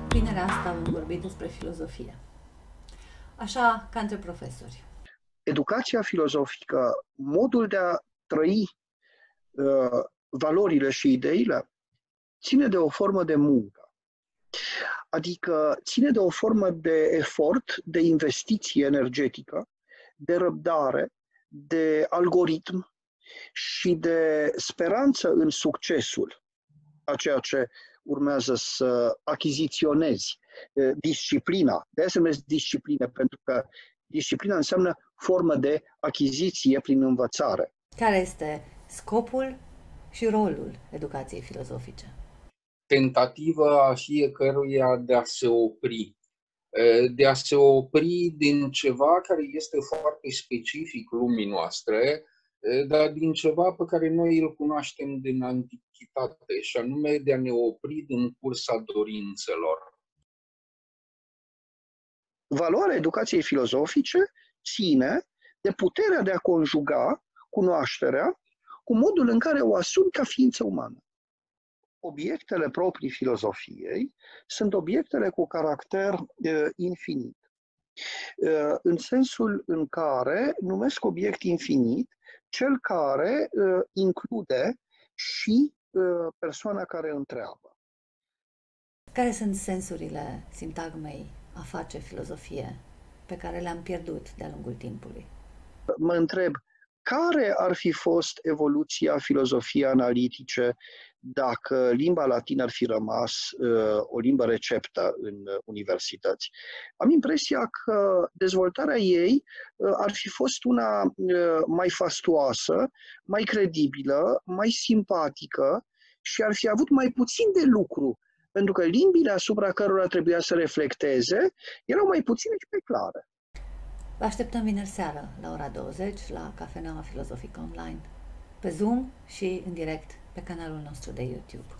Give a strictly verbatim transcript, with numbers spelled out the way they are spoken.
prinerea asta vom vorbi despre filozofie. Așa ca între profesori. Educația filozofică, modul de a trăi uh, valorile și ideile, ține de o formă de muncă. Adică ține de o formă de efort, de investiție energetică, de răbdare, de algoritm și de speranță în succesul a ceea ce urmează să achiziționezi. Disciplina, de aia se numesc discipline, pentru că disciplina înseamnă formă de achiziție prin învățare. Care este scopul și rolul educației filozofice? Tentativa fiecăruia de a se opri, de a se opri din ceva care este foarte specific lumii noastre, dar din ceva pe care noi îl cunoaștem din antichitate, și anume de a ne opri din cursa dorințelor. Valoarea educației filozofice ține de puterea de a conjuga cunoașterea cu modul în care o asumi ca ființă umană. Obiectele proprii filozofiei sunt obiectele cu caracter uh, infinit, uh, în sensul în care numesc obiect infinit cel care uh, include și uh, persoana care întreabă. Care sunt sensurile sintagmei a face filozofie pe care le-am pierdut de-a lungul timpului? Mă întreb, care ar fi fost evoluția filozofiei analitice dacă limba latină ar fi rămas uh, o limbă receptă în uh, universități? Am impresia că dezvoltarea ei uh, ar fi fost una uh, mai fastuoasă, mai credibilă, mai simpatică și ar fi avut mai puțin de lucru, pentru că limbile asupra cărora trebuia să reflecteze erau mai puține și mai clare. Vă așteptăm vineri seară la ora douăzeci la Cafeneaua Filozofică Online, pe Zoom și în direct pe canalul nostru de YouTube.